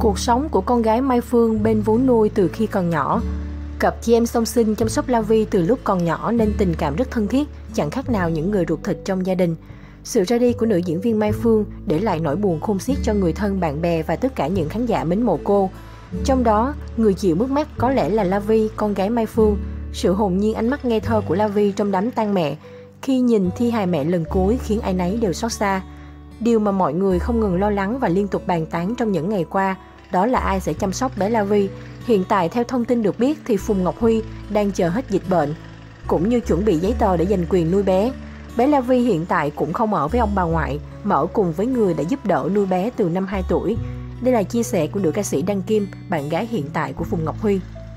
Cuộc sống của con gái Mai Phương bên vú nuôi từ khi còn nhỏ. Cặp chị em song sinh chăm sóc La Vi từ lúc còn nhỏ nên tình cảm rất thân thiết, chẳng khác nào những người ruột thịt trong gia đình. Sự ra đi của nữ diễn viên Mai Phương để lại nỗi buồn khôn xiết cho người thân, bạn bè và tất cả những khán giả mến mộ cô. Trong đó, người chịu mất mát có lẽ là La Vi, con gái Mai Phương. Sự hồn nhiên ánh mắt ngây thơ của La Vi trong đám tang mẹ, khi nhìn thi hài mẹ lần cuối khiến ai nấy đều xót xa. Điều mà mọi người không ngừng lo lắng và liên tục bàn tán trong những ngày qua, đó là ai sẽ chăm sóc bé La Vi. Hiện tại theo thông tin được biết thì Phùng Ngọc Huy đang chờ hết dịch bệnh, cũng như chuẩn bị giấy tờ để giành quyền nuôi bé. Bé La Vi hiện tại cũng không ở với ông bà ngoại, mà ở cùng với người đã giúp đỡ nuôi bé từ năm 2 tuổi. Đây là chia sẻ của nữ ca sĩ Đăng Kim, bạn gái hiện tại của Phùng Ngọc Huy.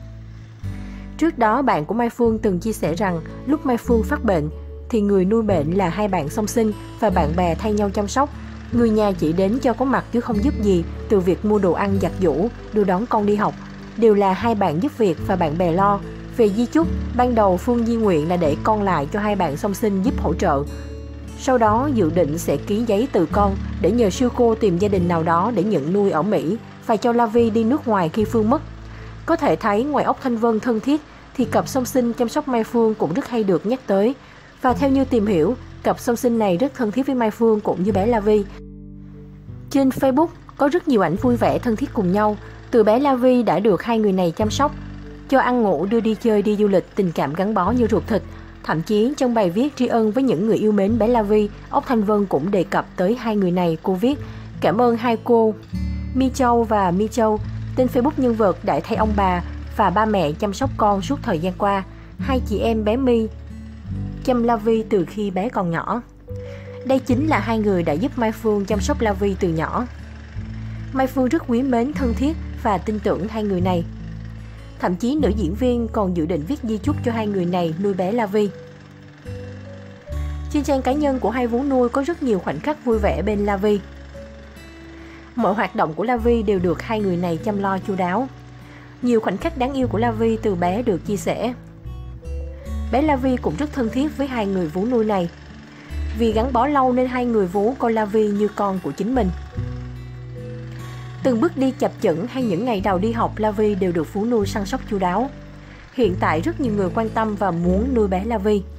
Trước đó, bạn của Mai Phương từng chia sẻ rằng lúc Mai Phương phát bệnh thì người nuôi bệnh là hai bạn song sinh và bạn bè thay nhau chăm sóc. Người nhà chỉ đến cho có mặt chứ không giúp gì, từ việc mua đồ ăn, giặt giũ, đưa đón con đi học, đều là hai bạn giúp việc và bạn bè lo. Về di chúc, ban đầu Phương di nguyện là để con lại cho hai bạn song sinh giúp hỗ trợ. Sau đó dự định sẽ ký giấy từ con để nhờ sư cô tìm gia đình nào đó để nhận nuôi ở Mỹ và cho La Vi đi nước ngoài khi Phương mất. Có thể thấy ngoài ốc Thanh Vân thân thiết thì cặp song sinh chăm sóc Mai Phương cũng rất hay được nhắc tới. Và theo như tìm hiểu, cặp song sinh này rất thân thiết với Mai Phương cũng như bé La Vi. Trên Facebook có rất nhiều ảnh vui vẻ thân thiết cùng nhau. Từ bé La Vi đã được hai người này chăm sóc, cho ăn ngủ, đưa đi chơi, đi du lịch, tình cảm gắn bó như ruột thịt. Thậm chí trong bài viết tri ân với những người yêu mến bé La Vi, ốc Thanh Vân cũng đề cập tới hai người này. Cô viết: cảm ơn hai cô Mi Châu và Mi Châu, tên Facebook nhân vật đã thay ông bà và ba mẹ chăm sóc con suốt thời gian qua. Hai chị em bé Mi chăm La Vi từ khi bé còn nhỏ. Đây chính là hai người đã giúp Mai Phương chăm sóc La Vi từ nhỏ. Mai Phương rất quý mến, thân thiết và tin tưởng hai người này. Thậm chí nữ diễn viên còn dự định viết di chúc cho hai người này nuôi bé La Vi. Trên trang cá nhân của hai vú nuôi có rất nhiều khoảnh khắc vui vẻ bên La Vi. Mọi hoạt động của La Vi đều được hai người này chăm lo chu đáo. Nhiều khoảnh khắc đáng yêu của La Vi từ bé được chia sẻ. Bé La Vi cũng rất thân thiết với hai người vú nuôi này. Vì gắn bó lâu nên hai người vú coi La Vi như con của chính mình. Từng bước đi chập chững hay những ngày đầu đi học, La Vi đều được vú nuôi săn sóc chu đáo. Hiện tại rất nhiều người quan tâm và muốn nuôi bé La Vi.